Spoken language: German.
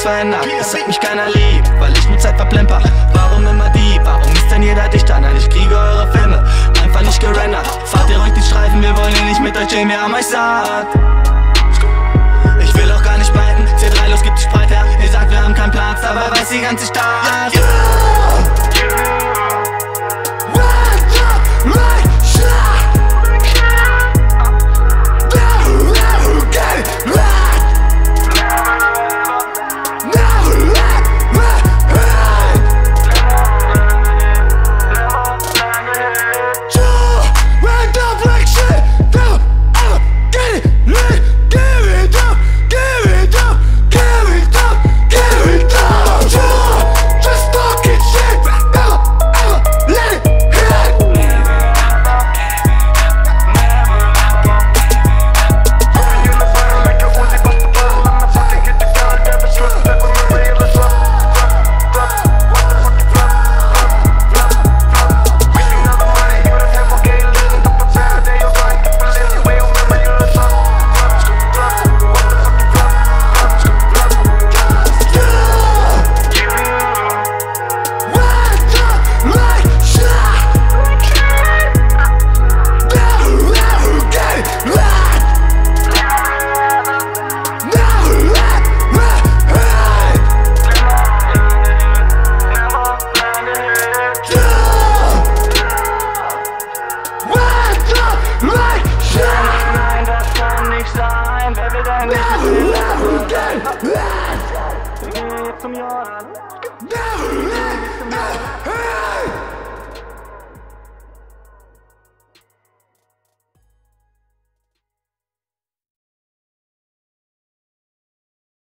verändert. Es hat mich keiner lieb, weil ich nur Zeit verplemper. Warum immer die? Warum ist denn jeder dichter? Nein, ich kriege eure Filme einfach nicht gerendert. Fahrt ihr ruhig die Streifen, wir wollen hier nicht mit euch chillen, wir haben euch satt. Ich will auch gar nicht biten, C3 los, gibt die Spreit her. Ihr sagt, wir haben keinen Platz, dabei weiß die ganze Stadt. Nein, das kann nicht sein. Wer will denn nicht mit mir leben? Wir gehen zum Jordan.